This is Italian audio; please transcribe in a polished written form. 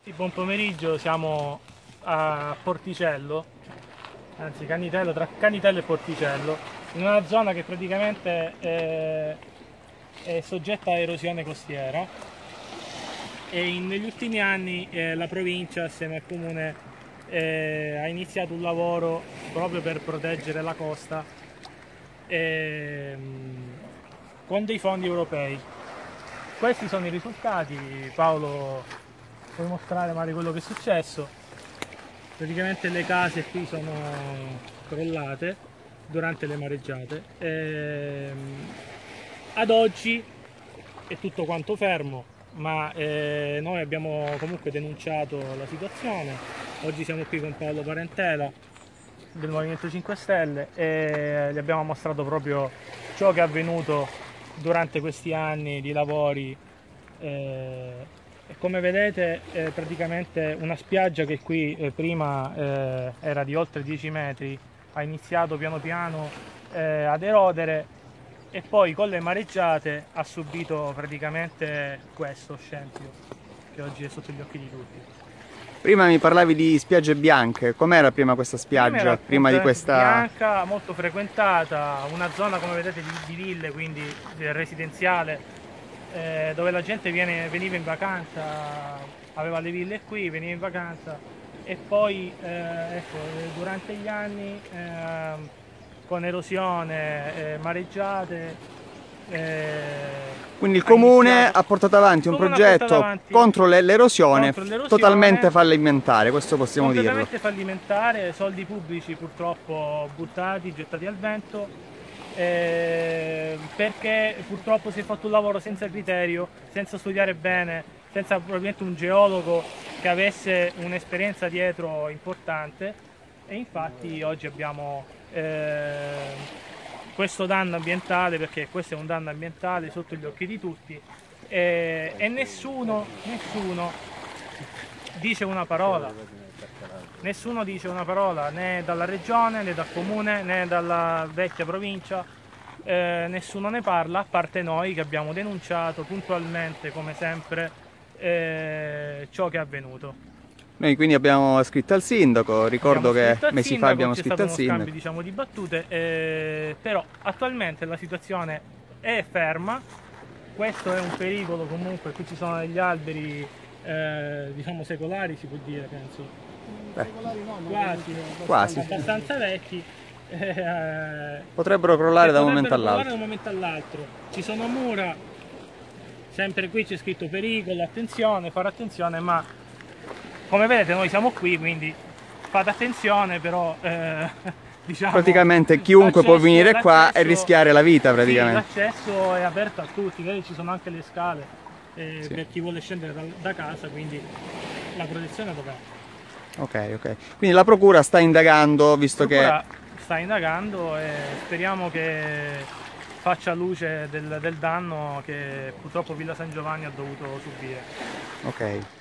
Buon pomeriggio, siamo a Porticello, anzi Canitello, tra Canitello e Porticello, in una zona che praticamente è soggetta a erosione costiera e negli ultimi anni la provincia assieme al comune ha iniziato un lavoro proprio per proteggere la costa con dei fondi europei. Questi sono i risultati. Paolo, puoi mostrare magari quello che è successo? Praticamente le case qui sono crollate durante le mareggiate. Ad oggi è tutto quanto fermo, ma noi abbiamo comunque denunciato la situazione. Oggi siamo qui con Paolo Parentela del Movimento 5 Stelle e gli abbiamo mostrato proprio ciò che è avvenuto durante questi anni di lavori. Come vedete praticamente una spiaggia che qui prima era di oltre 10 metri ha iniziato piano piano ad erodere e poi con le mareggiate ha subito praticamente questo scempio che oggi è sotto gli occhi di tutti. Prima mi parlavi di spiagge bianche, com'era prima questa spiaggia? Prima di questa... bianca, molto frequentata, una zona come vedete di ville, quindi residenziale, dove la gente veniva in vacanza, aveva le ville qui, veniva in vacanza e poi ecco, durante gli anni con erosione, mareggiate. Quindi il comune ha portato avanti un progetto contro l'erosione totalmente fallimentare, questo possiamo dirlo. Completamente fallimentare, soldi pubblici purtroppo buttati, gettati al vento, perché purtroppo si è fatto un lavoro senza criterio, senza studiare bene, senza probabilmente un geologo che avesse un'esperienza dietro importante e infatti oggi abbiamo questo danno ambientale, perché questo è un danno ambientale sotto gli occhi di tutti e nessuno dice una parola. Nessuno dice una parola né dalla regione né dal comune né dalla vecchia provincia, nessuno ne parla a parte noi che abbiamo denunciato puntualmente come sempre ciò che è avvenuto. Noi quindi abbiamo scritto al sindaco, ricordo che mesi fa abbiamo scritto al sindaco. Scambio, diciamo, di battute, però attualmente la situazione è ferma, questo è un pericolo comunque, qui ci sono degli alberi diciamo secolari si può dire, penso. Secolari no, quasi. Abbastanza vecchi. Potrebbero crollare da un momento all'altro. Ci sono mura, sempre qui c'è scritto pericolo, attenzione, fare attenzione, ma come vedete noi siamo qui, quindi fate attenzione, però diciamo, praticamente chiunque può venire qua e rischiare la vita praticamente. Sì, l'accesso è aperto a tutti, vedete, ci sono anche le scale sì, per chi vuole scendere da casa, quindi la protezione dov'è? Ok. Quindi la procura sta indagando, visto che... sta indagando e speriamo che faccia luce del danno che purtroppo Villa San Giovanni ha dovuto subire. Ok.